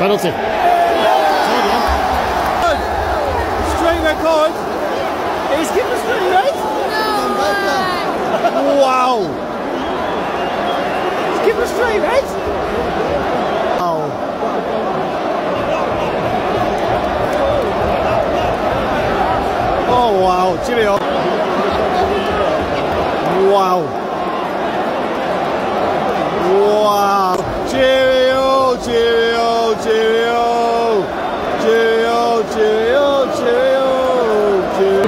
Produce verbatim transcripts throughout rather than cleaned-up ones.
Penalty. Straight red card. Is keeper straight red? Wow. Is keeper straight red? Wow. Oh wow, cheerio. Wow. Wow. Cheerio, cheerio, cheerio. Cheerio, cheerio, cheerio. Cheerio.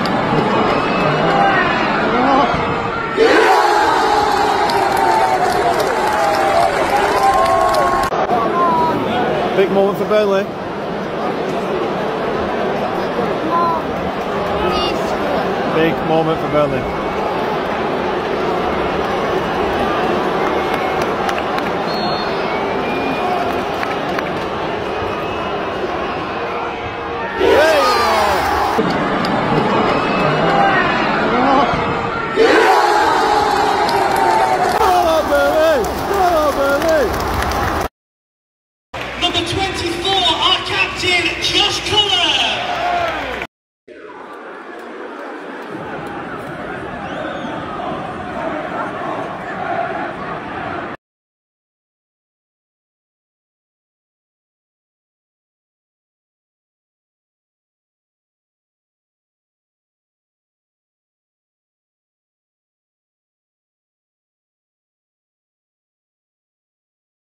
Big moment for Burnley. Big moment for Burnley.